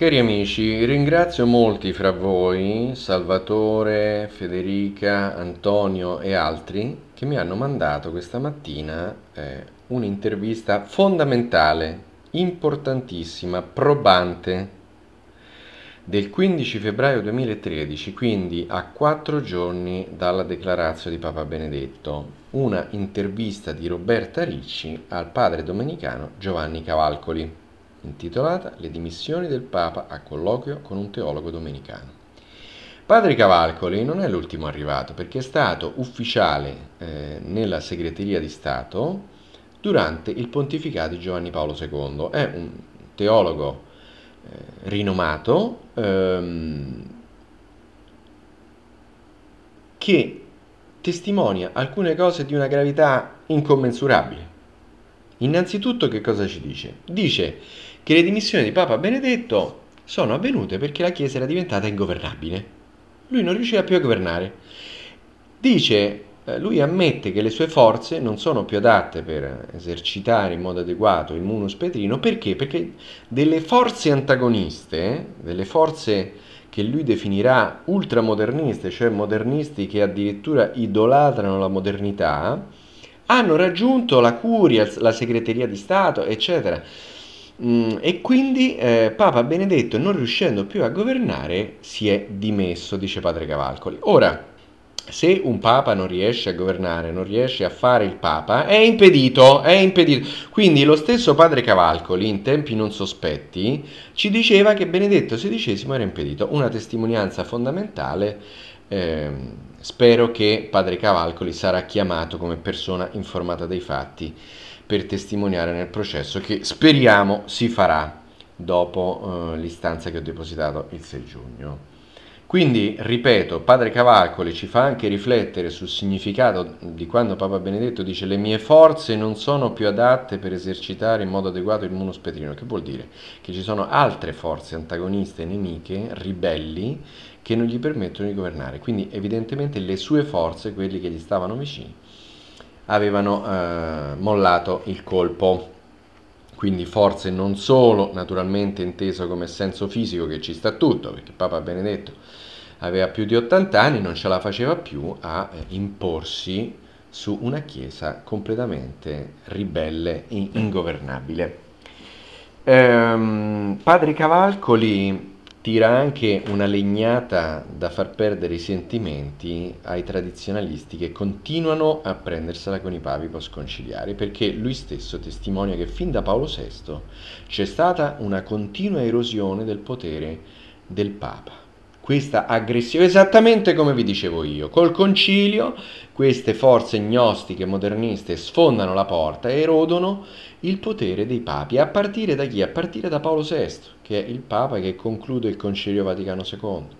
Cari amici, ringrazio molti fra voi, Salvatore, Federica, Antonio e altri, che mi hanno mandato questa mattina un'intervista fondamentale, importantissima, probante, del 15 febbraio 2013, quindi a 4 giorni dalla declaratio di Papa Benedetto. Una intervista di Roberta Ricci al padre domenicano Giovanni Cavalcoli, intitolata Le dimissioni del Papa a colloquio con un teologo domenicano. Padre Cavalcoli non è l'ultimo arrivato perché è stato ufficiale nella segreteria di Stato durante il pontificato di Giovanni Paolo II. È un teologo rinomato che testimonia alcune cose di una gravità incommensurabile. Innanzitutto che cosa ci dice? Dice che le dimissioni di Papa Benedetto sono avvenute perché la Chiesa era diventata ingovernabile. Lui non riusciva più a governare. Dice, lui ammette che le sue forze non sono più adatte per esercitare in modo adeguato il munus petrino. Perché? Perché delle forze antagoniste, delle forze che lui definirà ultramoderniste, cioè modernisti che addirittura idolatrano la modernità, hanno raggiunto la curia, la segreteria di Stato, eccetera. E quindi Papa Benedetto, non riuscendo più a governare, si è dimesso, dice padre Cavalcoli. Ora, se un Papa non riesce a governare, non riesce a fare il Papa, è impedito, è impedito. Quindi lo stesso padre Cavalcoli, in tempi non sospetti, ci diceva che Benedetto XVI era impedito. Una testimonianza fondamentale. Spero che padre Cavalcoli sarà chiamato come persona informata dei fatti per testimoniare nel processo che speriamo si farà dopo l'istanza che ho depositato il 6 giugno. Quindi, ripeto, padre Cavalcoli ci fa anche riflettere sul significato di quando Papa Benedetto dice le mie forze non sono più adatte per esercitare in modo adeguato il munus petrino. Che vuol dire? Che ci sono altre forze antagoniste, nemiche, ribelli, che non gli permettono di governare. Quindi evidentemente le sue forze, quelli che gli stavano vicini, avevano mollato il colpo. Quindi forze non solo naturalmente inteso come senso fisico, che ci sta tutto, perché Papa Benedetto aveva più di 80 anni, non ce la faceva più a imporsi su una chiesa completamente ribelle e ingovernabile. Padre Cavalcoli tira anche una legnata da far perdere i sentimenti ai tradizionalisti che continuano a prendersela con i papi postconciliari, perché lui stesso testimonia che fin da Paolo VI c'è stata una continua erosione del potere del Papa. Questa aggressione, esattamente come vi dicevo io, col concilio queste forze gnostiche moderniste sfondano la porta e erodono il potere dei papi, a partire da chi? A partire da Paolo VI, che è il Papa che conclude il Concilio Vaticano II.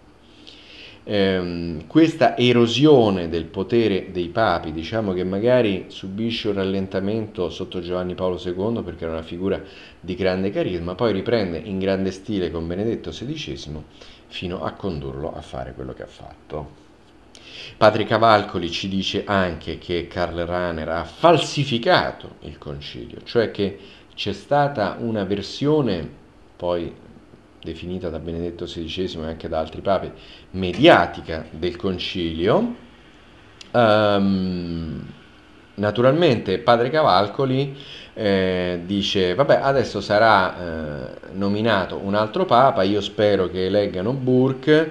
Questa erosione del potere dei papi, diciamo che magari subisce un rallentamento sotto Giovanni Paolo II perché era una figura di grande carisma, poi riprende in grande stile con Benedetto XVI fino a condurlo a fare quello che ha fatto. Padre Cavalcoli ci dice anche che Karl Rahner ha falsificato il concilio, cioè che c'è stata una versione, poi definita da Benedetto XVI e anche da altri papi, mediatica del concilio. Naturalmente padre Cavalcoli dice vabbè, adesso sarà nominato un altro papa, io spero che eleggano Burke,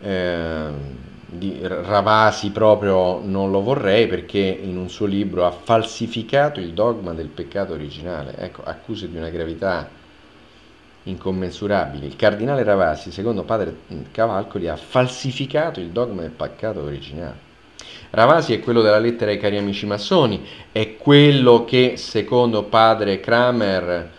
di Ravasi proprio non lo vorrei perché in un suo libro ha falsificato il dogma del peccato originale. Ecco, accuse di una gravità incommensurabili. Il cardinale Ravasi, secondo padre Cavalcoli, ha falsificato il dogma del peccato originale. Ravasi è quello della lettera ai cari amici massoni, è quello che secondo padre Kramer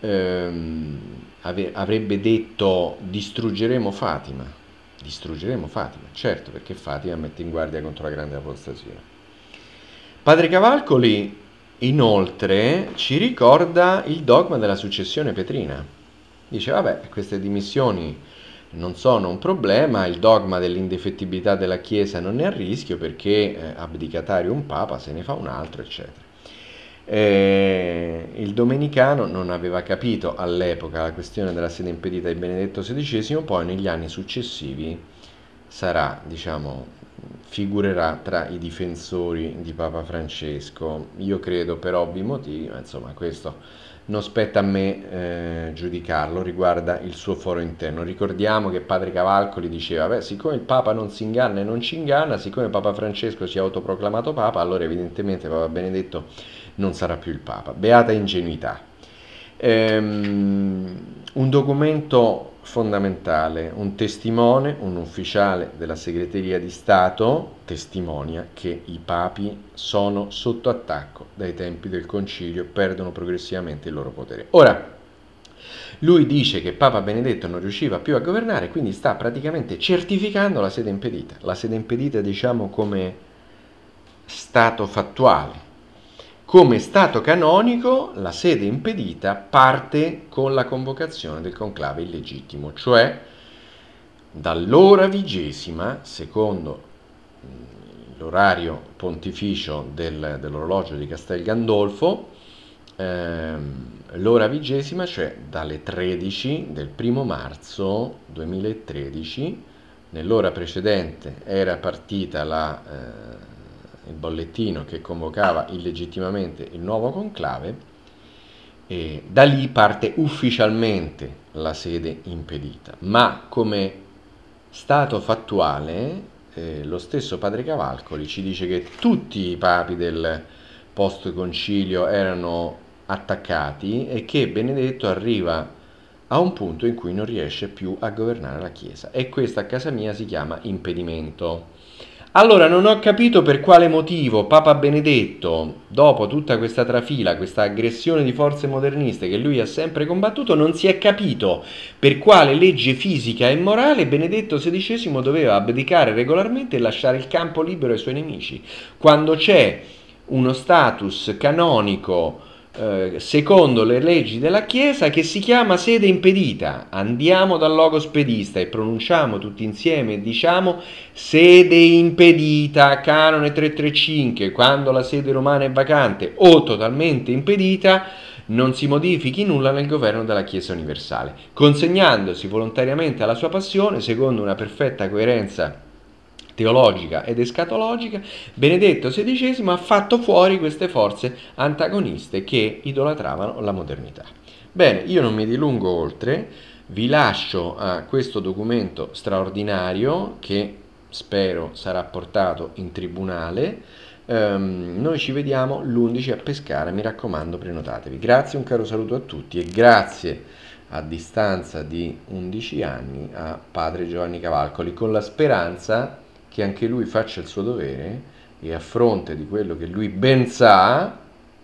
avrebbe detto distruggeremo Fatima. Distruggeremo Fatima, certo, perché Fatima mette in guardia contro la grande apostasia. Padre Cavalcoli inoltre ci ricorda il dogma della successione petrina. Dice, vabbè, queste dimissioni non sono un problema, il dogma dell'indefettibilità della Chiesa non è a rischio perché abdicatario un papa se ne fa un altro, eccetera. Il domenicano non aveva capito all'epoca la questione della sede impedita di Benedetto XVI, poi negli anni successivi sarà, diciamo, figurerà tra i difensori di Papa Francesco. Io credo per ovvi motivi, ma insomma questo non spetta a me giudicarlo, riguarda il suo foro interno. Ricordiamo che padre Cavalcoli diceva, beh, siccome il Papa non si inganna e non ci inganna, siccome Papa Francesco si è autoproclamato Papa, allora evidentemente Papa Benedetto non sarà più il Papa. Beata ingenuità. Un documento fondamentale, un testimone, un ufficiale della segreteria di Stato testimonia che i papi sono sotto attacco dai tempi del concilio, perdono progressivamente il loro potere. Ora, lui dice che Papa Benedetto non riusciva più a governare, quindi sta praticamente certificando la sede impedita. La sede impedita, diciamo, come stato fattuale. Come stato canonico, la sede impedita parte con la convocazione del conclave illegittimo, cioè dall'ora vigesima, secondo l'orario pontificio dell'orologio di Castel Gandolfo, l'ora vigesima, cioè dalle 13 del 1° marzo 2013, nell'ora precedente era partita il bollettino che convocava illegittimamente il nuovo conclave, e da lì parte ufficialmente la sede impedita, ma come stato fattuale lo stesso padre Cavalcoli ci dice che tutti i papi del post concilio erano attaccati e che Benedetto arriva a un punto in cui non riesce più a governare la Chiesa, e questo a casa mia si chiama impedimento. Allora non ho capito per quale motivo Papa Benedetto, dopo tutta questa trafila, questa aggressione di forze moderniste che lui ha sempre combattuto, non si è capito per quale legge fisica e morale Benedetto XVI doveva abdicare regolarmente e lasciare il campo libero ai suoi nemici, quando c'è uno status canonico secondo le leggi della Chiesa che si chiama sede impedita. Andiamo dal logos pedista e pronunciamo tutti insieme e diciamo sede impedita, canone 335, quando la sede romana è vacante o totalmente impedita non si modifichi nulla nel governo della Chiesa universale, consegnandosi volontariamente alla sua passione secondo una perfetta coerenza teologica ed escatologica. Benedetto XVI ha fatto fuori queste forze antagoniste che idolatravano la modernità. Bene, io non mi dilungo oltre, vi lascio a questo documento straordinario che spero sarà portato in tribunale. Noi ci vediamo l'11 a Pescara, mi raccomando, prenotatevi. Grazie, un caro saluto a tutti e grazie a distanza di 11 anni a padre Giovanni Cavalcoli, con la speranza che anche lui faccia il suo dovere e a fronte di quello che lui ben sa,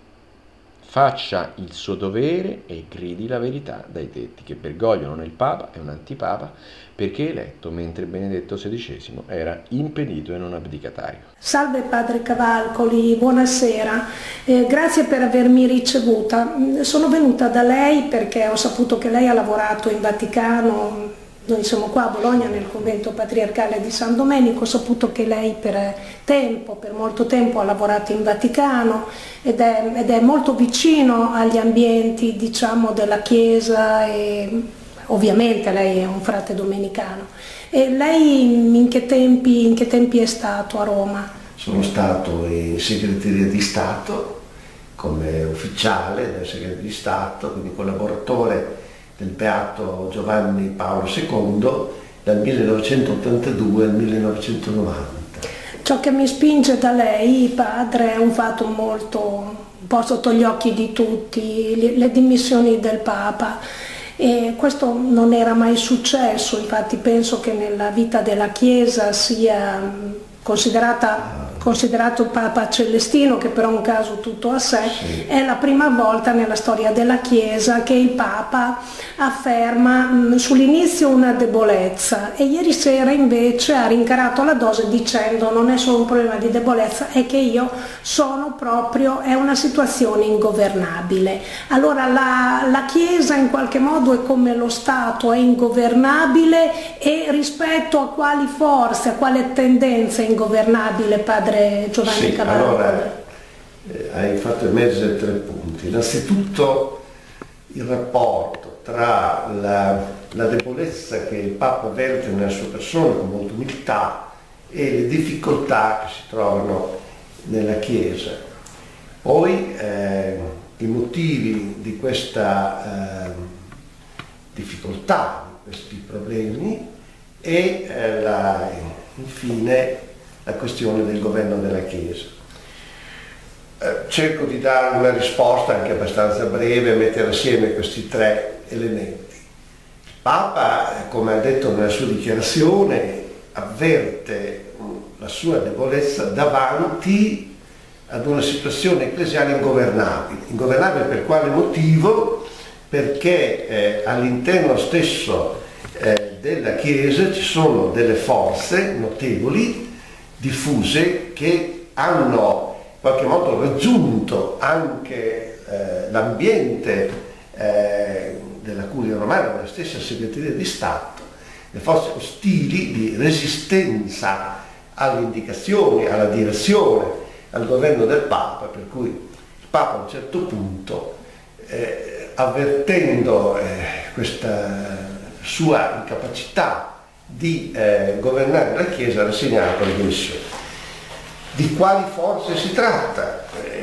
faccia il suo dovere e gridi la verità dai tetti, che Bergoglio non è il Papa, è un antipapa, perché è eletto mentre Benedetto XVI era impedito e non abdicatario. Salve padre Cavalcoli, buonasera, grazie per avermi ricevuta. Sono venuta da lei perché ho saputo che lei ha lavorato in Vaticano. Noi siamo qua a Bologna nel convento patriarcale di San Domenico, ho saputo che lei per molto tempo ha lavorato in Vaticano ed è molto vicino agli ambienti, diciamo, della Chiesa e ovviamente lei è un frate domenicano. E lei in che tempi è stato a Roma? Sono stato in segreteria di Stato come ufficiale del segreterio di Stato, quindi collaboratore del Beato Giovanni Paolo II dal 1982 al 1990. Ciò che mi spinge da lei, padre, è un fatto molto un po' sotto gli occhi di tutti, le dimissioni del Papa. E questo non era mai successo, infatti penso che nella vita della Chiesa sia considerato Papa Celestino, che però è un caso tutto a sé, sì. È la prima volta nella storia della Chiesa che il Papa afferma sull'inizio una debolezza e ieri sera invece ha rincarato la dose dicendo non è solo un problema di debolezza, è che io sono proprio, è una situazione ingovernabile. Allora la Chiesa in qualche modo è come lo Stato, è ingovernabile, e rispetto a quali forze, a quale tendenza è ingovernabile, padre Giovanni Cavalcoli? Allora, hai fatto emergere 3 punti. Innanzitutto il rapporto tra la debolezza che il Papa avverte nella sua persona con molta umiltà e le difficoltà che si trovano nella Chiesa. Poi i motivi di questa difficoltà, di questi problemi e infine la questione del governo della Chiesa. Cerco di dare una risposta anche abbastanza breve, mettere assieme questi 3 elementi. Il Papa, come ha detto nella sua dichiarazione, avverte la sua debolezza davanti ad una situazione ecclesiale ingovernabile. Ingovernabile per quale motivo? Perché all'interno stesso della Chiesa ci sono delle forze notevoli, diffuse, che hanno in qualche modo raggiunto anche l'ambiente della Curia Romana, della stessa segreteria di Stato, le forze ostili di resistenza alle indicazioni, alla direzione, al governo del Papa, per cui il Papa a un certo punto, avvertendo questa sua incapacità di governare la Chiesa, ha rassegnato le dimissioni. Di quali forze si tratta?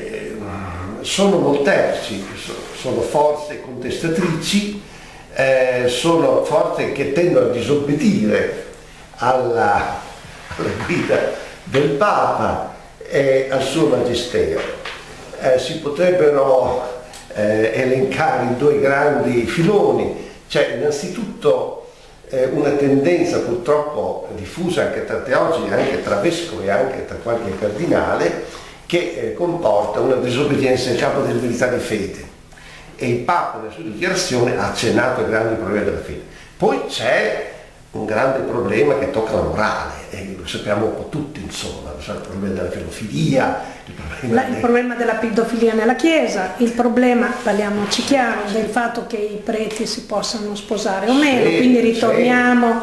Sono molteplici, sono forze contestatrici, sono forze che tendono a disobbedire alla guida del Papa e al suo magistero. Si potrebbero elencare in 2 grandi filoni. C'è innanzitutto una tendenza purtroppo diffusa anche tra teologi, anche tra vescovi, anche tra qualche cardinale, che comporta una disobbedienza in campo delle verità di fede. E il Papa nella sua dichiarazione ha accennato ai grandi problemi della fede. Poi c'è un grande problema che tocca la morale, e lo sappiamo un po' tutti, insomma, il problema della pedofilia, il problema della pedofilia nella Chiesa, il problema, parliamoci chiaro, del fatto che i preti si possano sposare o meno, quindi ritorniamo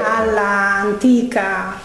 all'antica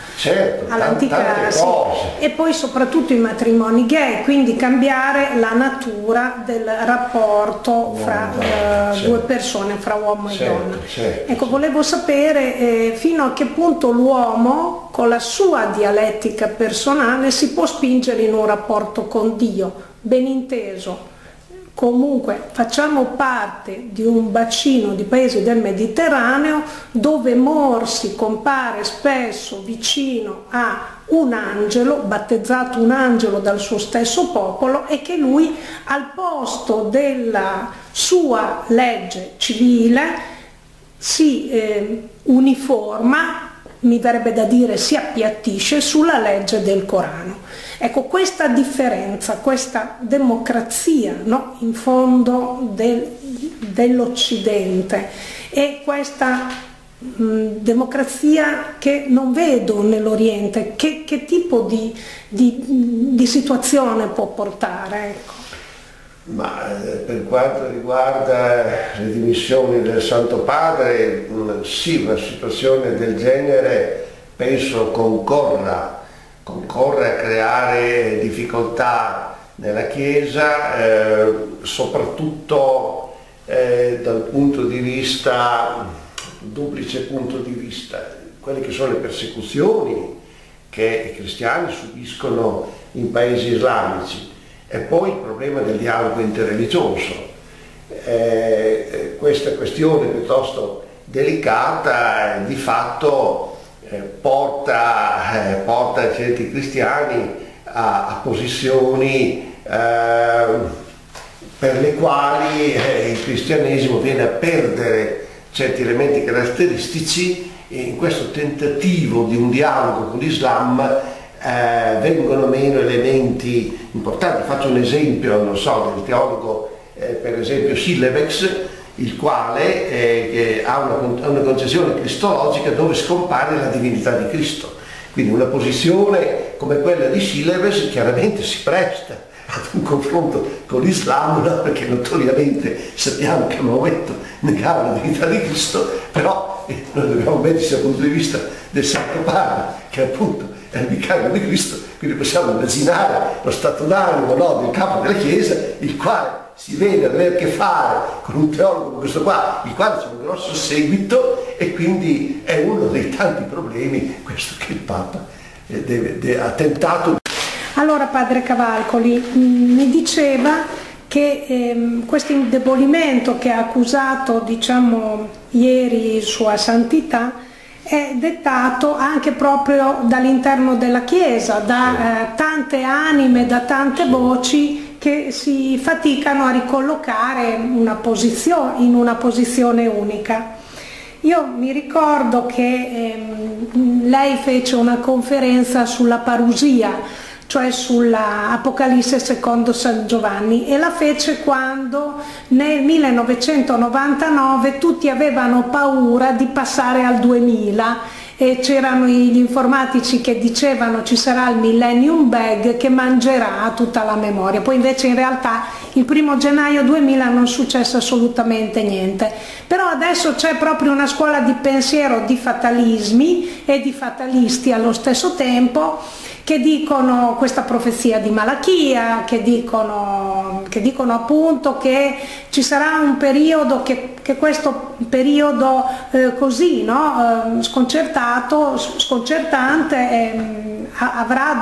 cose. E poi soprattutto i matrimoni gay, quindi cambiare la natura del rapporto fra 2 persone, fra uomo e donna. Ecco, volevo sapere fino a che punto l'uomo con la sua dialettica personale si può spingere in un rapporto con Dio, ben inteso. Comunque facciamo parte di un bacino di paesi del Mediterraneo dove Morsi compare spesso vicino a un angelo, battezzato un angelo dal suo stesso popolo, e che lui al posto della sua legge civile si uniforma, mi verrebbe da dire si appiattisce sulla legge del Corano. Ecco, questa differenza, questa democrazia, no, in fondo dell'Occidente, e questa democrazia che non vedo nell'Oriente, che tipo di situazione può portare? Ecco. Ma per quanto riguarda le dimissioni del Santo Padre, sì, una situazione del genere penso concorra a creare difficoltà nella Chiesa, soprattutto dal punto di vista, duplice punto di vista, quelle che sono le persecuzioni che i cristiani subiscono in paesi islamici. E poi il problema del dialogo interreligioso. Questa questione piuttosto delicata di fatto porta certi cristiani a posizioni per le quali il cristianesimo viene a perdere certi elementi caratteristici, e in questo tentativo di un dialogo con l'Islam vengono meno elementi importanti. Faccio un esempio, non so, del teologo per esempio Schillebeeckx, il quale ha una concezione cristologica dove scompare la divinità di Cristo. Quindi una posizione come quella di Schillebeeckx chiaramente si presta ad un confronto con l'Islam, no? Perché notoriamente sappiamo che Maometto negava la divinità di Cristo, però noi dobbiamo metterci dal punto di vista del Santo Padre, che appunto è il vicario di Cristo, quindi possiamo immaginare lo stato d'animo, no, del capo della Chiesa, il quale si vede avere a che fare con un teologo come questo qua, il quale c'è un grosso seguito, e quindi è uno dei tanti problemi questo che il Papa ha tentato. Allora, padre Cavalcoli, mi diceva che questo indebolimento che ha accusato, diciamo, ieri Sua Santità è dettato anche proprio dall'interno della Chiesa, da tante anime, da tante voci che si faticano a ricollocare in una posizione unica. Io mi ricordo che lei fece una conferenza sulla parusia, cioè sulla Apocalisse secondo San Giovanni, e la fece quando nel 1999 tutti avevano paura di passare al 2000 e c'erano gli informatici che dicevano ci sarà il Millennium Bag che mangerà tutta la memoria. Poi invece in realtà il 1° gennaio 2000 non successe assolutamente niente. Però adesso c'è proprio una scuola di pensiero di fatalismi e di fatalisti allo stesso tempo, che dicono questa profezia di Malachia, che dicono appunto che ci sarà un periodo, che questo periodo così, no, sconcertante, avrà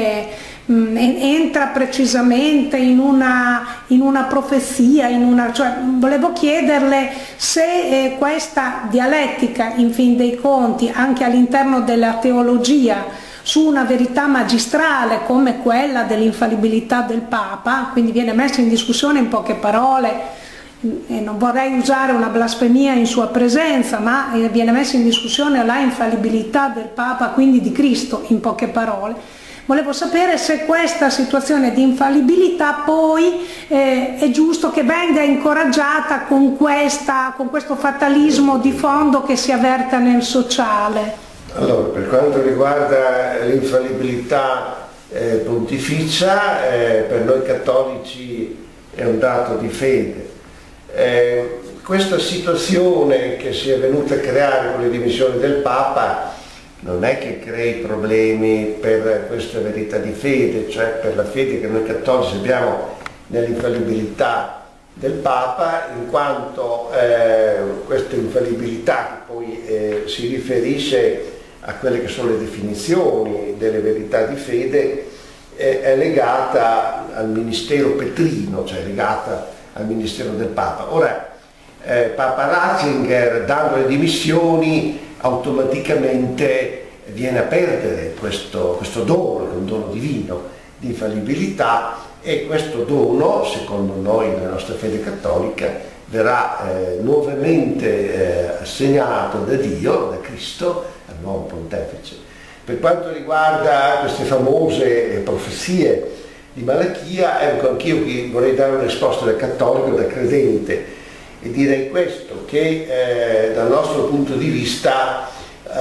entra precisamente in una profezia, cioè, volevo chiederle se questa dialettica, in fin dei conti, anche all'interno della teologia, su una verità magistrale come quella dell'infallibilità del Papa, quindi viene messa in discussione in poche parole, e non vorrei usare una blasfemia in sua presenza, ma viene messa in discussione la infallibilità del Papa, quindi di Cristo, in poche parole. Volevo sapere se questa situazione di infallibilità poi è giusto che venga incoraggiata con questo fatalismo di fondo che si avverta nel sociale. Allora, per quanto riguarda l'infallibilità pontificia, per noi cattolici è un dato di fede. Questa situazione che si è venuta a creare con le dimissioni del Papa non è che crei problemi per questa verità di fede, cioè per la fede che noi cattolici abbiamo nell'infallibilità del Papa, in quanto questa infallibilità che poi si riferisce a quelle che sono le definizioni delle verità di fede, è legata al ministero petrino, cioè legata al ministero del Papa. Ora, Papa Ratzinger, dando le dimissioni, automaticamente viene a perdere questo dono, che è un dono divino di infallibilità, e questo dono, secondo noi, nella nostra fede cattolica, verrà nuovamente assegnato da Dio, da Cristo, al nuovo pontefice. Per quanto riguarda queste famose profezie di Malachia, ecco, anch'io qui vorrei dare una risposta da cattolico, da credente, e direi questo, che dal nostro punto di vista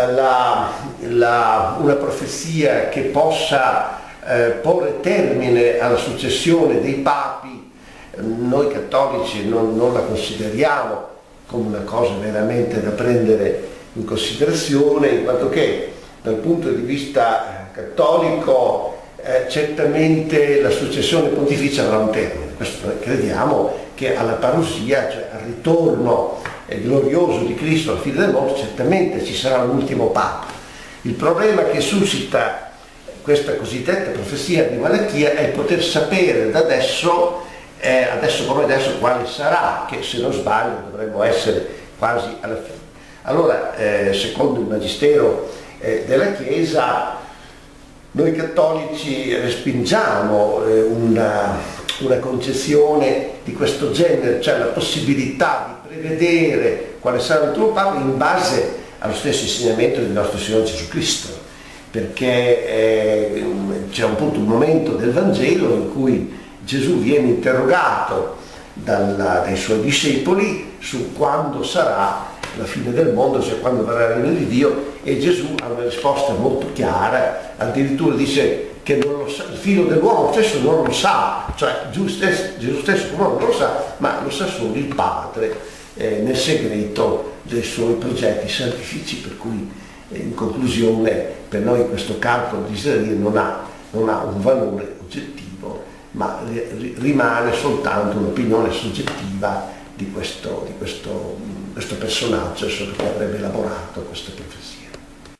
una profezia che possa porre termine alla successione dei papi, noi cattolici non la consideriamo come una cosa veramente da prendere in considerazione, in quanto che dal punto di vista cattolico certamente la successione pontificia avrà un termine. Questo noi crediamo che alla parusia, cioè al ritorno glorioso di Cristo alla fine del mondo, certamente ci sarà un ultimo Papa. Il problema che suscita questa cosiddetta profezia di Malachia è il poter sapere da adesso come adesso quale sarà, che se non sbaglio dovremmo essere quasi alla fine. Allora, secondo il Magistero della Chiesa, noi cattolici respingiamo una concezione di questo genere, cioè la possibilità di prevedere quale sarà il tuo Papa in base allo stesso insegnamento del nostro Signore Gesù Cristo, perché c'è un momento del Vangelo in cui Gesù viene interrogato dai suoi discepoli su quando sarà la fine del mondo, cioè quando verrà il regno di Dio, e Gesù ha una risposta molto chiara, addirittura dice che non lo sa, il figlio dell'uomo stesso non lo sa, cioè Gesù stesso non lo sa, ma lo sa solo il Padre nel segreto dei suoi progetti salvifici, per cui In conclusione, per noi questo calcolo di Israele non ha un valore oggettivo, ma rimane soltanto un'opinione soggettiva di questo personaggio che avrebbe elaborato questa profezia.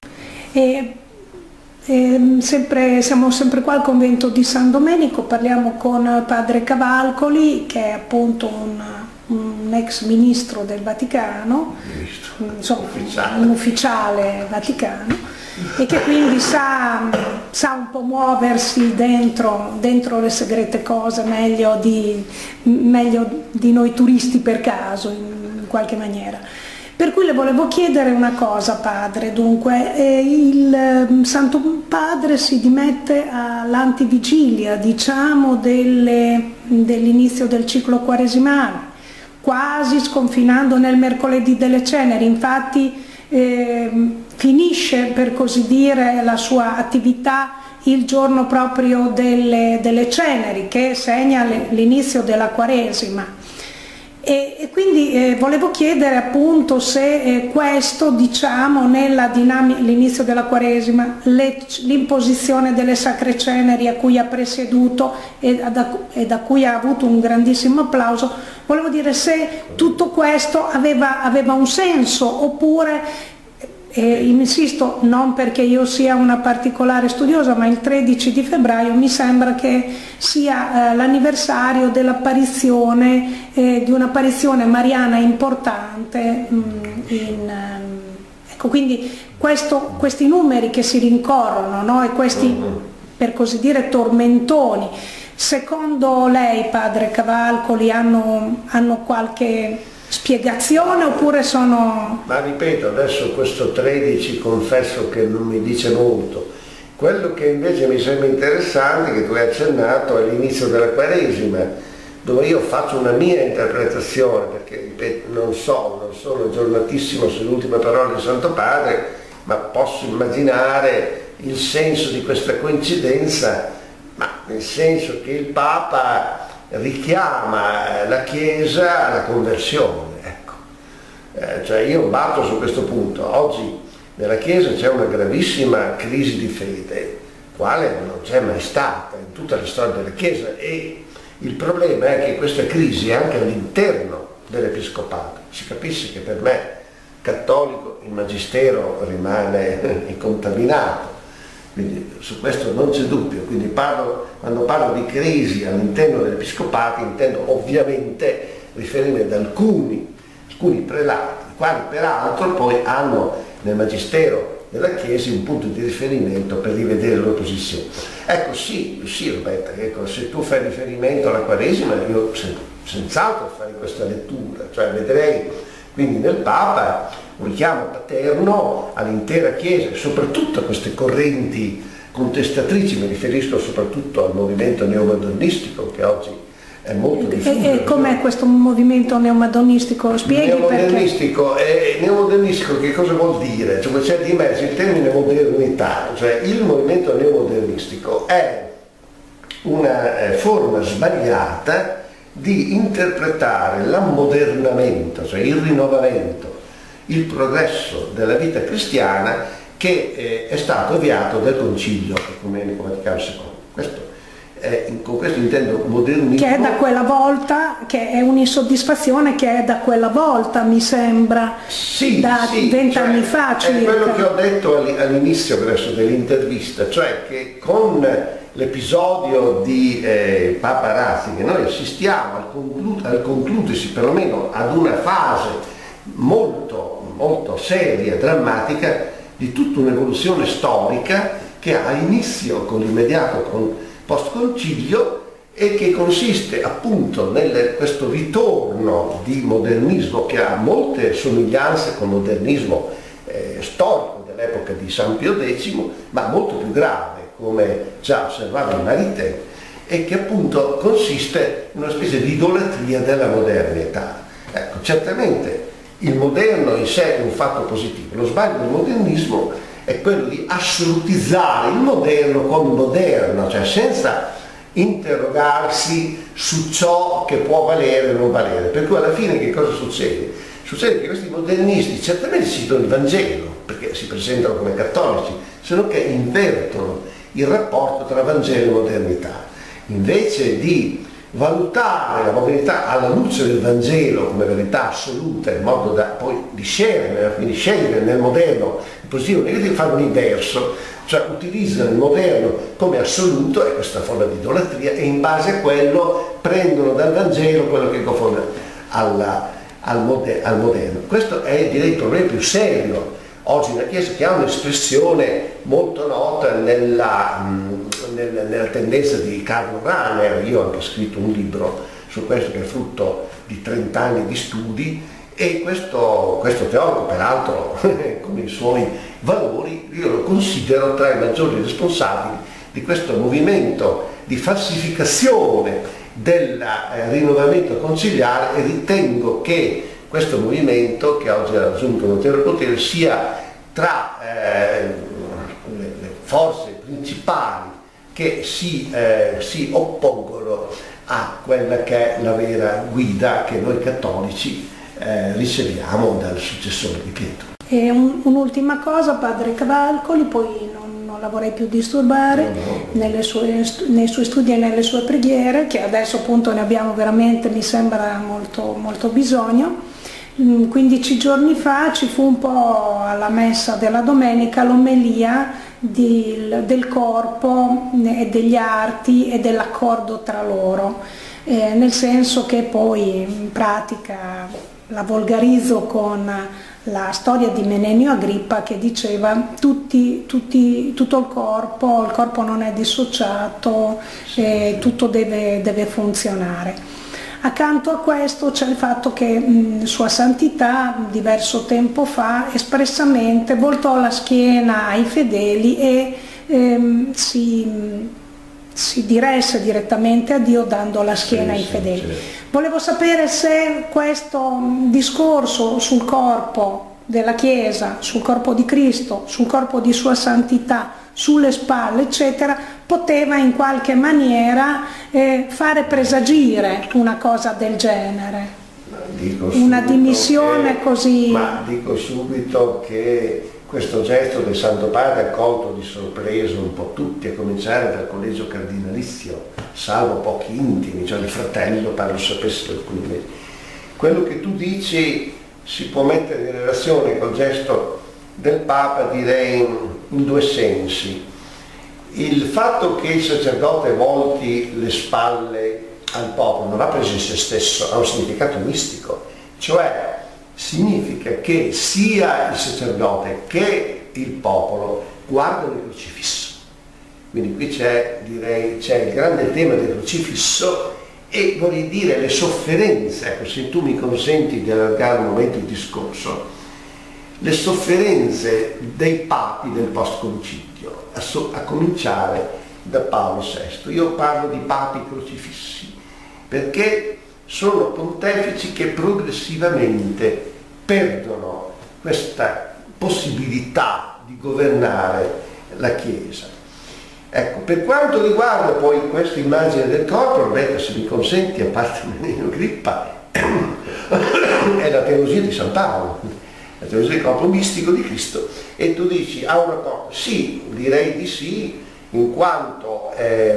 Siamo sempre qua al convento di San Domenico, parliamo con padre Cavalcoli, che è appunto un ex ministro del Vaticano, insomma, un ufficiale vaticano, e che quindi sa un po' muoversi dentro le segrete cose meglio di noi turisti per caso, in qualche maniera. Per cui le volevo chiedere una cosa, padre. Dunque, il Santo Padre si dimette all'antivigilia, diciamo, dell'inizio del ciclo quaresimale, quasi sconfinando nel mercoledì delle ceneri. Infatti finisce, per così dire, la sua attività il giorno proprio delle ceneri, che segna l'inizio della Quaresima. E quindi volevo chiedere appunto se questo, diciamo, nella dinamica, l'inizio della Quaresima, l'imposizione delle sacre ceneri a cui ha presieduto e da cui ha avuto un grandissimo applauso, volevo dire se tutto questo aveva un senso, oppure, insisto, non perché io sia una particolare studiosa, ma il 13 di febbraio mi sembra che sia l'anniversario dell'apparizione, di un'apparizione mariana importante. Ecco, quindi questi numeri che si rincorrono, no? E questi, per così dire, tormentoni, secondo lei, padre Cavalcoli, hanno qualche spiegazione, oppure sono... Ma ripeto, adesso questo 13 confesso che non mi dice molto. Quello che invece mi sembra interessante, che tu hai accennato, è l'inizio della Quaresima, dove io faccio una mia interpretazione, perché ripeto, non sono aggiornatissimo sulle ultime parole del Santo Padre, ma posso immaginare il senso di questa coincidenza, ma nel senso che il Papa richiama la Chiesa alla conversione, ecco. Cioè io batto su questo punto. Oggi nella Chiesa c'è una gravissima crisi di fede, quale non c'è mai stata in tutta la storia della Chiesa, e il problema è che questa crisi è anche all'interno dell'Episcopato. Si capisce che per me, cattolico, il Magistero rimane incontaminato, quindi su questo non c'è dubbio. Quindi quando parlo di crisi all'interno dell'Episcopato intendo ovviamente riferirmi ad alcuni prelati, i quali peraltro poi hanno nel Magistero della Chiesa un punto di riferimento per rivedere le loro posizioni. Ecco, sì Roberta, ecco, se tu fai riferimento alla Quaresima, io senz'altro farei questa lettura, cioè vedrei quindi nel Papa un richiamo paterno all'intera Chiesa, e soprattutto a queste correnti contestatrici. Mi riferisco soprattutto al movimento neomodernistico, che oggi è molto diffuso. E com'è questo movimento neomadonistico? Spieghi neomodernistico, perché? Neomodernistico che cosa vuol dire? Cioè, c'è di mezzo il termine modernità, cioè il movimento neomodernistico è una forma sbagliata di interpretare l'ammodernamento, cioè il rinnovamento, il progresso della vita cristiana che è stato avviato dal Concilio Ecumenico Vaticano II. Con questo intendo modernismo. Che è da quella volta, che è un'insoddisfazione che è da quella volta, mi sembra, da 20 anni fa circa. È quello che ho detto all'inizio adesso dell'intervista, cioè che con l'episodio di Papa Ratzinger noi assistiamo al concludersi perlomeno ad una fase molto, molto seria, drammatica, di tutta un'evoluzione storica che ha inizio con l'immediato post-concilio e che consiste appunto questo ritorno di modernismo che ha molte somiglianze con il modernismo storico dell'epoca di San Pio X, ma molto più grave, come già osservava Maritain, e che appunto consiste in una specie di idolatria della modernità. Ecco, certamente il moderno in sé è un fatto positivo. Lo sbaglio del modernismo è quello di assolutizzare il moderno come moderno, cioè senza interrogarsi su ciò che può valere o non valere. Per cui alla fine che cosa succede? Succede che questi modernisti certamente citano il Vangelo, perché si presentano come cattolici, se non che invertono il rapporto tra Vangelo e modernità. Invece di valutare la modernità alla luce del Vangelo come verità assoluta, in modo da poi scegliere nel moderno il positivo e il negativo, fanno l'inverso, cioè utilizzano il moderno come assoluto, e questa forma di idolatria, e in base a quello prendono dal Vangelo quello che confonde al moderno. Questo è, direi, il problema più serio oggi nella Chiesa, che ha un'espressione molto nota nella tendenza di Karl Rahner. Io ho anche scritto un libro su questo, che è frutto di 30 anni di studi, e questo teorico, peraltro con i suoi valori, io lo considero tra i maggiori responsabili di questo movimento di falsificazione del rinnovamento conciliare, e ritengo che questo movimento, che oggi ha raggiunto un notevole potere, sia tra le forze principali che si oppongono a quella che è la vera guida che noi cattolici riceviamo dal successore di Pietro. E un'ultima cosa, padre Cavalcoli, poi non la vorrei più disturbare, nei suoi studi e nelle sue preghiere, che adesso appunto ne abbiamo veramente, mi sembra, molto, molto bisogno. 15 giorni fa ci fu un po' alla messa della domenica l'omelia del corpo e degli arti e dell'accordo tra loro, nel senso che poi in pratica la volgarizzo con la storia di Menenio Agrippa, che diceva tutto il corpo non è dissociato, tutto deve funzionare. Accanto a questo c'è il fatto che Sua Santità diverso tempo fa espressamente voltò la schiena ai fedeli e si diresse direttamente a Dio dando la schiena ai fedeli. Volevo sapere se questo discorso sul corpo della Chiesa, sul corpo di Cristo, sul corpo di Sua Santità, sulle spalle, eccetera, poteva in qualche maniera fare presagire una cosa del genere, una dimissione così. Ma dico subito che questo gesto del Santo Padre ha colto di sorpresa un po' tutti, a cominciare dal collegio cardinalizio, salvo pochi intimi, cioè il fratello pare lo sapesse da alcuni mesi. Quello che tu dici si può mettere in relazione col gesto del Papa, direi in due sensi. Il fatto che il sacerdote volti le spalle al popolo non ha preso in se stesso, ha un significato mistico, cioè significa che sia il sacerdote che il popolo guardano il crocifisso. Quindi qui c'è il grande tema del crocifisso, e vorrei dire le sofferenze, ecco, se tu mi consenti di allargare un momento il discorso, le sofferenze dei papi del post-concilio, a cominciare da Paolo VI. Io parlo di papi crocifissi perché sono pontefici che progressivamente perdono questa possibilità di governare la Chiesa. Ecco, per quanto riguarda poi questa immagine del corpo, Roberta, se mi consenti, a parte Menenio Agrippa, è la teologia di San Paolo, la teologia del corpo mistico di Cristo, e tu dici ha un rapporto? Sì, direi di sì, in quanto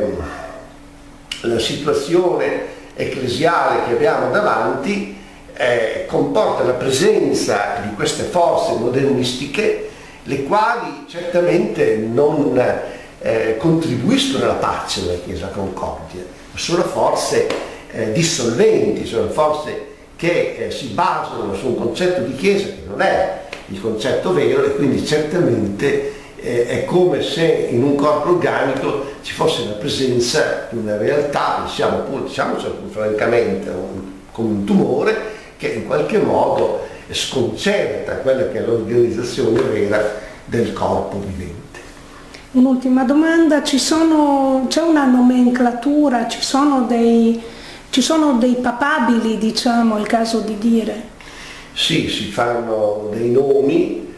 la situazione ecclesiale che abbiamo davanti comporta la presenza di queste forze modernistiche, le quali certamente non contribuiscono alla pace della Chiesa, alla concordia, ma sono forze dissolventi, sono forze che si basano su un concetto di Chiesa che non è il concetto vero, e quindi certamente è come se in un corpo organico ci fosse la presenza di una realtà, diciamoci francamente, come un tumore che in qualche modo sconcerta quella che è l'organizzazione vera del corpo vivente. Un'ultima domanda, c'è una nomenclatura, ci sono dei papabili, diciamo, è il caso di dire? Sì, si fanno dei nomi,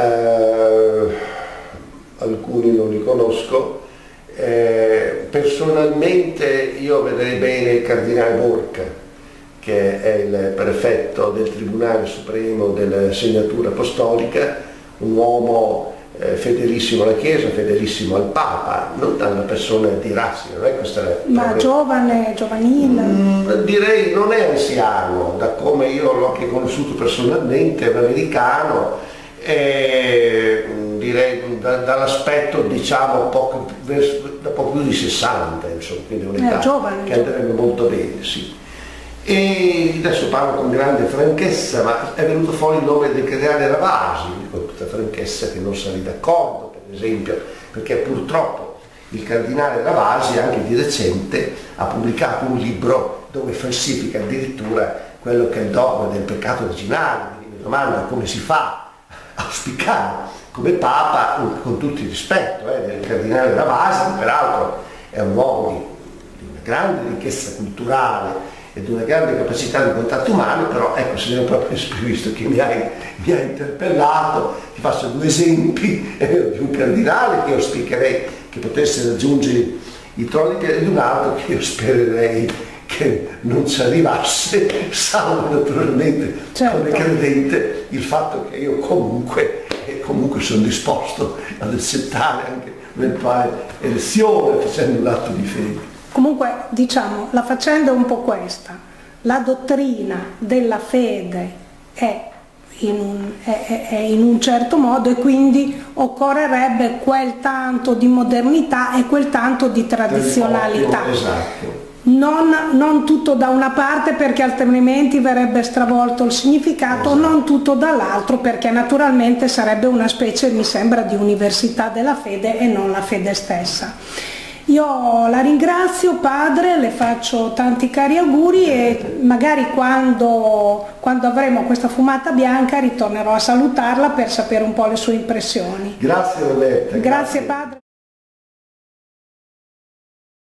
alcuni non li conosco. Personalmente io vedrei bene il cardinale Borca, che è il prefetto del Tribunale Supremo della Segnatura Apostolica, un uomo fedelissimo alla Chiesa, fedelissimo al Papa, non da una persona di razza, non è questa ma giovane, giovanile? Direi non è anziano, da come io l'ho anche conosciuto personalmente, è un americano, direi dall'aspetto diciamo da poco più di 60, insomma, quindi un'età che andrebbe molto bene, sì. E adesso parlo con grande franchezza, ma è venuto fuori il nome del cardinale Ravasi, con tutta franchezza che non sarei d'accordo, per esempio, perché purtroppo il cardinale Ravasi anche di recente ha pubblicato un libro dove falsifica addirittura quello che è il dogma del peccato originale. Quindi mi domanda come si fa a auspicare come Papa, con tutto il rispetto del cardinale Ravasi, che peraltro è un uomo di una grande ricchezza culturale e di una grande capacità di contatto umano, però ecco, signor proprio visto che mi hai interpellato, ti faccio due esempi di un cardinale che io auspicherei che potesse raggiungere i troni di un altro che io spererei che non ci arrivasse, salvo naturalmente come credente il fatto che io comunque sono disposto ad accettare anche un'eventuale elezione facendo un atto di fede. Comunque, diciamo, la faccenda è un po' questa: la dottrina della fede è in un certo modo, e quindi occorrerebbe quel tanto di modernità e quel tanto di tradizionalità. Esatto. Non tutto da una parte, perché altrimenti verrebbe stravolto il significato, esatto. Non tutto dall'altro, perché naturalmente sarebbe una specie, mi sembra, di università della fede e non la fede stessa. Io la ringrazio, padre, le faccio tanti cari auguri e magari quando avremo questa fumata bianca ritornerò a salutarla per sapere un po' le sue impressioni. Grazie Roberta. Grazie padre.